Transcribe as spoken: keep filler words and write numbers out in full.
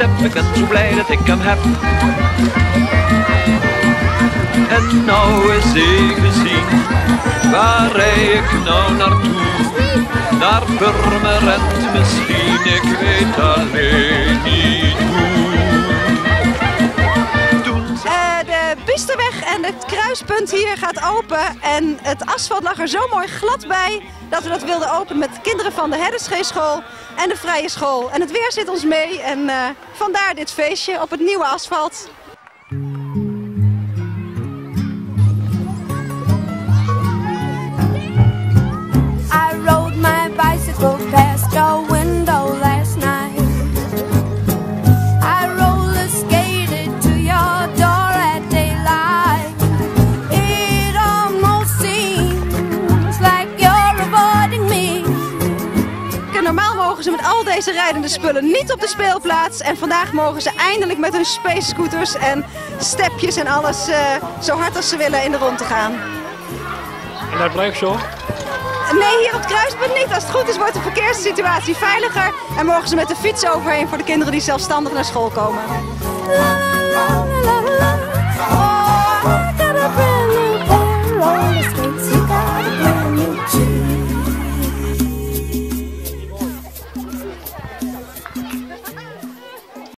step, ik ben zo blij dat ik hem heb. En nou is hij gezien, waar rij ik nou naartoe? Naar Purmerend misschien, ik weet alleen niet hoe. Uh, de Biesterweg en het kruispunt hier gaat open en het asfalt lag er zo mooi glad bij dat we dat wilden openen met kinderen van de Herderscheeschool en de Vrije School. En het weer zit ons mee en uh, vandaar dit feestje op het nieuwe asfalt. I rode my bicycle past your window last night. I roller skated to your door at daylight. It almost seems like you're avoiding me. Normaal mogen ze met al deze rijdende spullen niet op de speelplaats. En vandaag mogen ze eindelijk met hun space scooters en stepjes en alles uh, zo hard als ze willen in de rondte gaan. En dat blijft zo? Nee, hier op het kruispunt niet. Als het goed is wordt de verkeerssituatie veiliger en mogen ze met de fiets overheen voor de kinderen die zelfstandig naar school komen. La, la, la, la, la.